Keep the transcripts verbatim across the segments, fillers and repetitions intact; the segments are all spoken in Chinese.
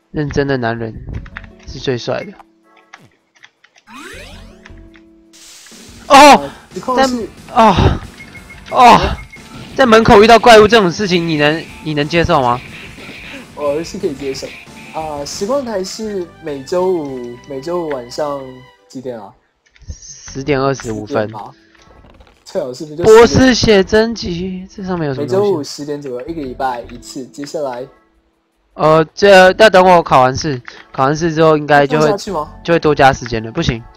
认真的男人是最帅的。哦，在哦哦，在门口遇到怪物这种事情，你能你能接受吗？ 我是可以接受。啊，时光台是每周五每周五晚上几点啊？ 十点二十五分。 最好是不是就博士写真集，这上面有什么东西？ 每周五十点左右，一个礼拜一次。接下来， 呃，这要等我考完试，考完试之后应该就会就会多加时间了。不行，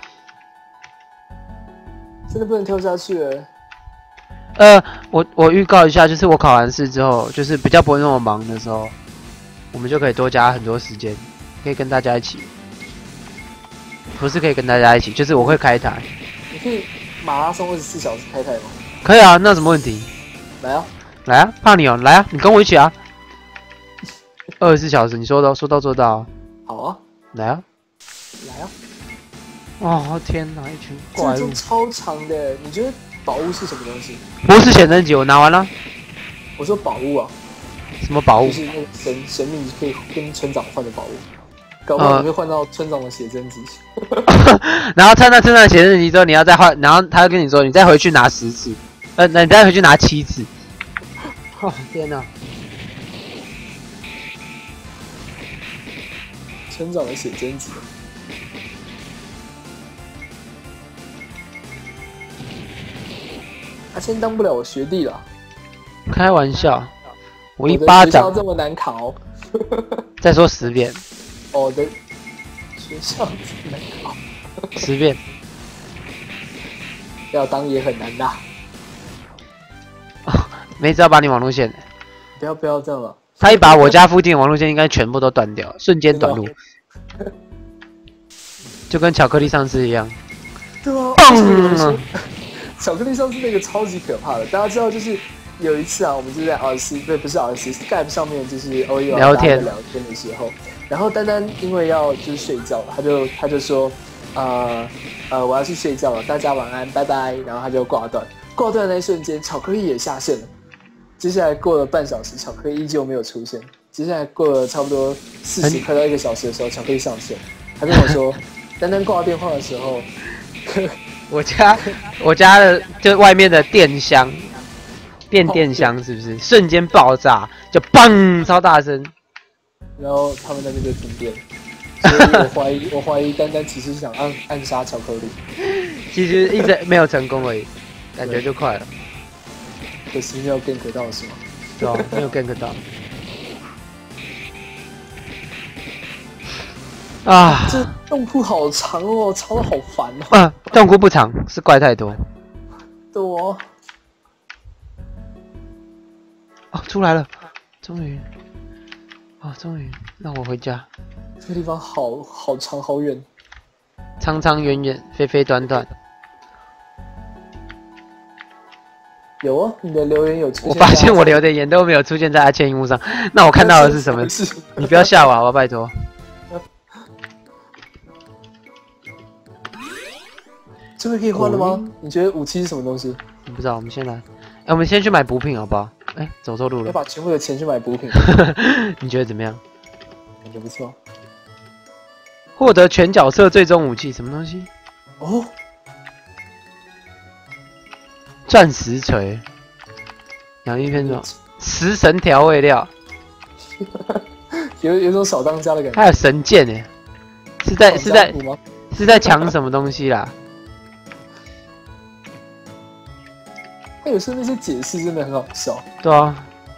真的不能跳下去了。 呃，我我预告一下，就是我考完试之后，就是比较不会那么忙的时候，我们就可以多加很多时间，可以跟大家一起。不是可以跟大家一起，就是我会开台。 你可以马拉松二十四小时开台吗？ 可以啊，那有什么问题？ 来啊， 来啊，怕你哦，来啊，你跟我一起啊。二十四小时，你说到说到做到。 好啊， 来啊， 来啊。 哦天哪，一群怪物！ 这超长的，你觉得宝物是什么东西？ 博士写真集我拿完了。 我说宝物啊。 什么宝物？ 就是那个神神秘可以跟村长换的宝物。搞不好你会换到村长的写真集， 呃、然后穿到村长的写真集之后，你要再换，然后他会跟你说，你再回去拿十次，呃，那你再回去拿七次。哦天哪！ 村长的写真集，他先当不了我学弟了。 开玩笑，我一巴掌。 这么难考， 再说十遍。 我的学校这么难考， 十遍。 要当也很难的。 哦，没只要把你网路线。 不要不要这样了。 他一把我家附近的网路线应该全部都断掉，瞬间短路，就跟巧克力上司一样。 对啊。 嗯。 巧克力上司那个超级可怕的，大家知道就是。有一次啊，我们就在 R C 对，不是 R C，Skype 上面就是偶尔聊天聊天的时候，然后丹丹因为要就是睡觉了，他就他就说，呃呃，我要去睡觉了，大家晚安，拜拜。然后他就挂断，挂断的那一瞬间，巧克力也下线了。接下来过了半小时，巧克力依旧没有出现。接下来过了差不多四十快到一个小时的时候，巧克力上线，他跟我说，丹丹挂电话的时候， 我家我家的就外面的电箱。变电箱是不是瞬间爆炸，就砰超大声， 然后他们那边就停电，所以我怀疑我怀疑丹丹其实想暗暗杀巧克力， 其实一直没有成功而已，感觉就快了。 可惜没有 gank 到是吗？ 对啊，没有 gank 到。啊， 这洞窟好长哦，长得好烦哦。 啊，洞窟不长，是怪太多。 多。 哦，出来了，终于，啊、哦，终于让我回家。 这个地方好好长好远， 长长远远，飞飞短短。 有啊，你的留言有出现。 我发现我留的言都没有出现在阿倩荧幕上，那我看到的是什么？你不要吓我，好吧，拜托。 这个可以换了吗？你觉得武器是什么东西？ 我不知道，我们先来。哎、欸，我们先去买补品好不好？哎、欸，走错路了。 要把全部的钱去买补品。 你觉得怎么样？ 感觉不错。 获得全角色最终武器，什么东西？ 哦， 钻石锤。养一片什么？食神调味料。 有有种小当家的感觉。 还有神剑哎，是在是在是在抢什么东西啦？ 他有时候那些解释真的很好笑。 对啊。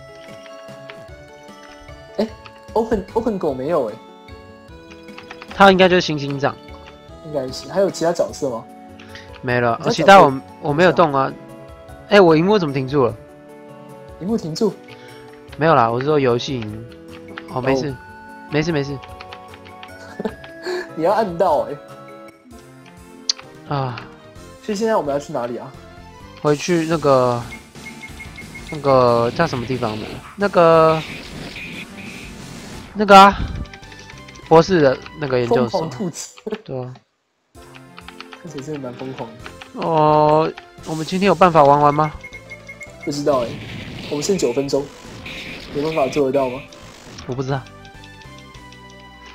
哎、欸、，Open Open 狗没有哎、欸。 他应该就是星星掌。 应该是。还有其他角色吗？ 没了，其他我我没有动啊。哎、欸，我荧幕怎么停住了？ 荧幕停住？ 没有啦，我是说游戏荧幕。哦，没事， oh. 没事没事。 你要按到哎、 欸。啊。 所以现在我们要去哪里啊？ 回去那个那个叫什么地方的？那个那个啊，博士的那个研究所。 疯狂兔子。 对啊。 看起来真的蛮疯狂的。 哦，我们今天有办法玩完吗？ 不知道哎、欸，我们剩九分钟，有办法做得到吗？ 我不知道。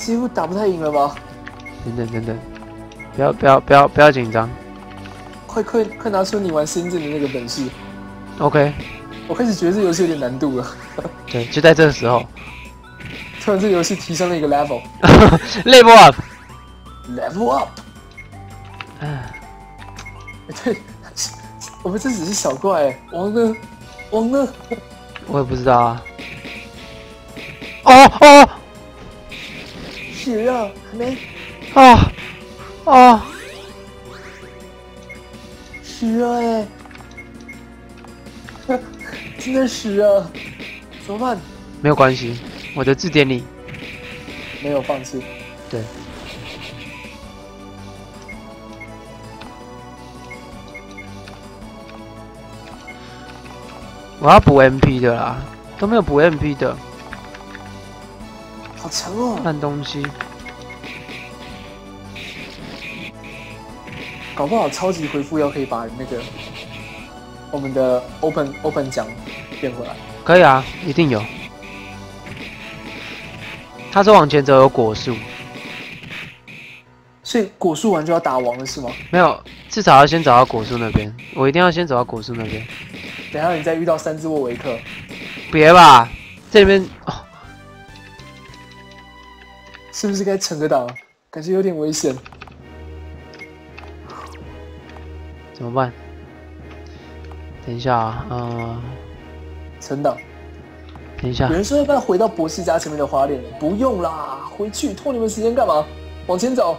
几乎打不太赢了吧？ 等等等等，不要不要不要不要紧张。 快快快拿出你玩仙剑的那个本事。 OK。 我开始觉得这游戏有点难度了。 对，就在这个时候， 突然这游戏提升了一个 level。 level up。 level up。 哎， 对，我们这只是小怪哎，王呢？王呢？ 我也不知道啊。哦哦。 血啊，还没。 啊啊！ 血啊哎！真的屎啊！怎么办？ 没有关系，我的字典里没有放弃。 对。我要补 M P 的啦，都没有补 M P 的。 好强哦！ 烂东西。 搞不好超级回复药可以把那个我们的 open open 奖变回来。 可以啊，一定有。他说往前走有果树， 所以果树完就要打王了是吗？ 没有，至少要先找到果树那边。我一定要先走到果树那边。 等一下你再遇到三只沃维克。 别吧，这边哦， 是不是该沉个档？感觉有点危险。 怎么办？等一下啊，呃， 存档。 等一下。 有人说要不要回到博士家前面的花店？不用啦，回去拖你们时间干嘛？往前走。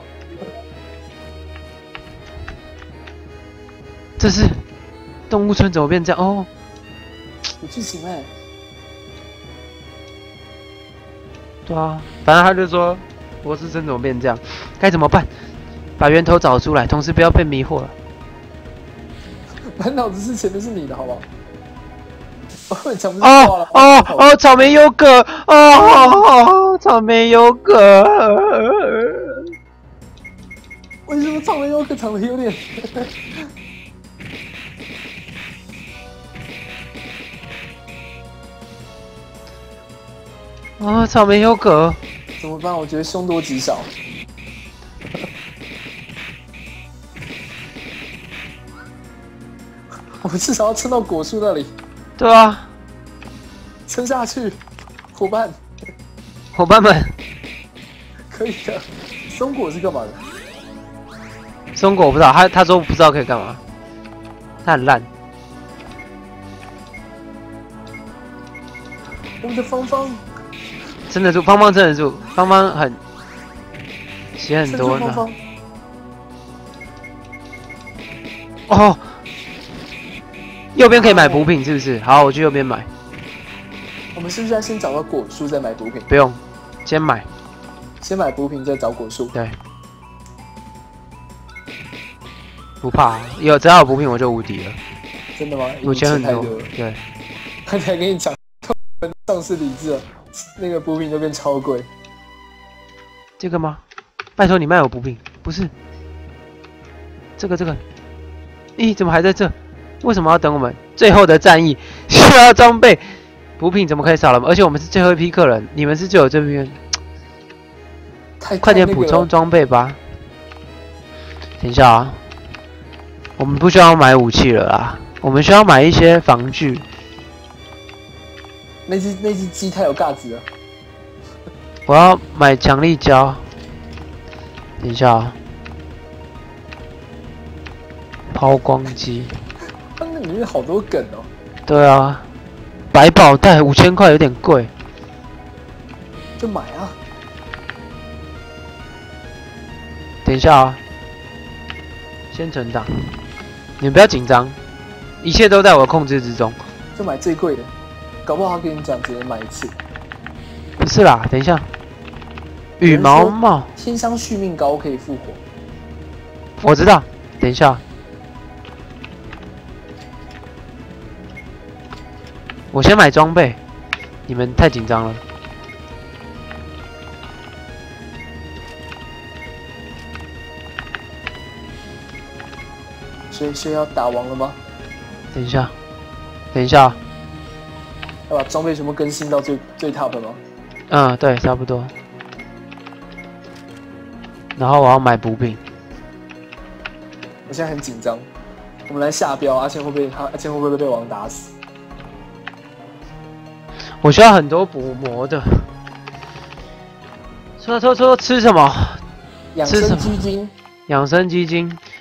这是动物村怎么变这样？哦， 有剧情哎。 对啊，反正他就说博士村怎么变这样，该怎么办？把源头找出来，同时不要被迷惑了。 满脑子是钱的是你的，好不好？我讲不是哦话了。 哦哦，草莓优格，哦，草莓优格。 为什么草莓优格长得有点？ 哦，草莓优格。 怎么办？我觉得凶多吉少。我们至少要撑到果树那里。 对啊， 撑下去，伙伴。 伙伴们， 可以的。松果是干嘛的？ 松果我不知道，他他说不知道可以干嘛，他很烂。 我们的芳芳撑得住，芳芳撑得住，芳芳很血很多呢。 芳哦，右边可以买补品是不是？好，我去右边买。 我们是不是要先找到果树再买补品？ 不用，先买。 先买补品再找果树。 对。不怕，有只要有补品我就无敌了。 真的吗？ 有钱很多。对。 他才跟你讲，丧失理智了，那个补品都变超贵。 这个吗？拜托你卖我补品，不是。这个这个。咦，怎么还在这？为什么要等我们？最后的战役需要装备，补品怎么可以少了？而且我们是最后一批客人，你们是最有这边，快点补充装备吧。等一下啊，我们不需要买武器了啦，我们需要买一些防具。 那只那只鸡太有架子了。 我要买强力胶。等一下啊。抛光机， 它那里面好多梗哦。 对啊，百宝袋五千块有点贵， 就买啊。 等一下啊，先存档，你们不要紧张，一切都在我的控制之中。 就买最贵的，搞不好他跟你讲只能买一次。 不是啦，等一下，羽毛帽， 天香续命膏可以复活。 我知道，等一下。我先买装备，你们太紧张了。 所以所以要打王了吗？ 等一下，等一下， 要把装备全部更新到最最 top 吗？ 嗯，对，差不多。 然后我要买补品。 我现在很紧张，我们来下标，阿谦会不会阿谦会不会被王打死？ 我需要很多补魔的。说说说吃什么？ 养生基金。 养生基金，